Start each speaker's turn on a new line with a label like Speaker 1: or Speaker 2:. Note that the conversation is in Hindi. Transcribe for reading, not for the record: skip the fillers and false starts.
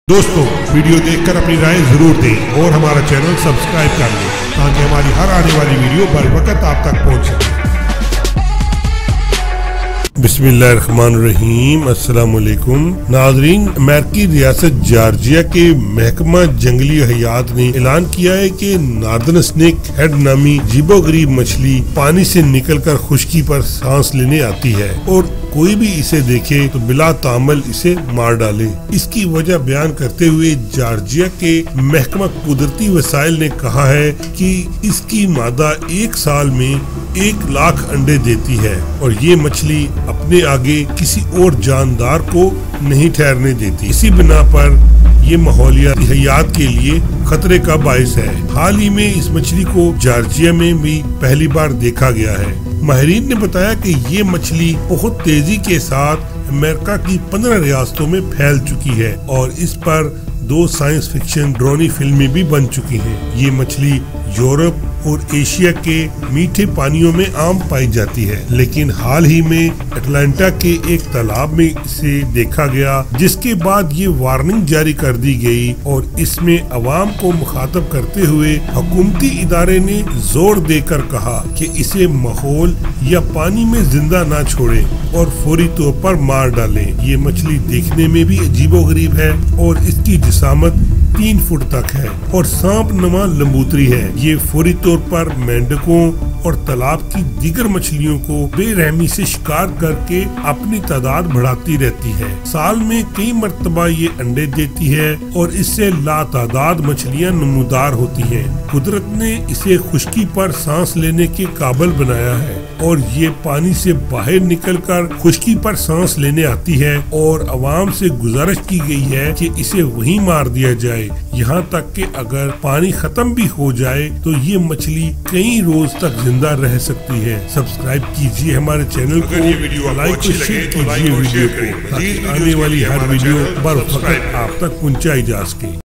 Speaker 1: दोस्तों वीडियो देखकर अपनी राय जरूर दें और हमारा चैनल सब्सक्राइब कर लें ताकि हमारी हर आने वाली वीडियो बर वक्त आप तक पहुंच सके। बिस्मिल्लाहिर्रहमानिर्रहीम। अस्सलाम वालेकुम नाजरीन, अमेरिकी रियासत जॉर्जिया के महकमा जंगली हयात ने ऐलान किया है कि नॉर्दर्न स्नेक हेड नामी अजीबोगरीब मछली पानी से निकलकर खुश्की पर सांस लेने आती है और कोई भी इसे देखे तो बिला तामल इसे मार डाले। इसकी वजह बयान करते हुए जॉर्जिया के महकमा कुदरती वसाइल ने कहा है कि इसकी मादा एक साल में 1 लाख अंडे देती है और ये मछली अपने आगे किसी और जानदार को नहीं ठहरने देती। इसी बिना पर ये माहौलियाती हयात के लिए खतरे का बायस है। हाल ही में इस मछली को जॉर्जिया में भी पहली बार देखा गया है। माहिरीन ने बताया कि ये मछली बहुत तेजी के साथ अमेरिका की 15 रियासतों में फैल चुकी है और इस पर 2 साइंस फिक्शन ड्रोनी फिल्में भी बन चुकी हैं। ये मछली यूरोप और एशिया के मीठे पानियों में आम पाई जाती है, लेकिन हाल ही में अटलांटा के एक तालाब में इसे देखा गया, जिसके बाद ये वार्निंग जारी कर दी गई और इसमें अवाम को मुखातब करते हुए हुकूमती इदारे ने जोर देकर कहा कि इसे माहौल या पानी में जिंदा ना छोड़े और फौरी तौर पर मार डालें। ये मछली देखने में भी अजीबोगरीब है और इसकी जिसामत 3 फुट तक है और सांप नुमा लंबूतरी है। ये फौरी तौर पर मेंढकों और तालाब की दीगर मछलियों को बेरहमी से शिकार करके अपनी तादाद बढ़ाती रहती है। साल में कई मर्तबा ये अंडे देती है और इससे लातादाद मछलियां नमूदार होती हैं। कुदरत ने इसे खुश्की पर सांस लेने के काबिल बनाया है और ये पानी से बाहर निकलकर खुश्की पर सांस लेने आती है और अवाम से गुजारिश की गई है कि इसे वहीं मार दिया जाए। यहाँ तक कि अगर पानी खत्म भी हो जाए तो ये मछली कई रोज तक जिंदा रह सकती है। सब्सक्राइब कीजिए हमारे चैनल को, लाइक और शेयर कीजिए वीडियो को ताकि आने वाली हर वीडियो बर वक्त आप तक पहुँचाई जा सके।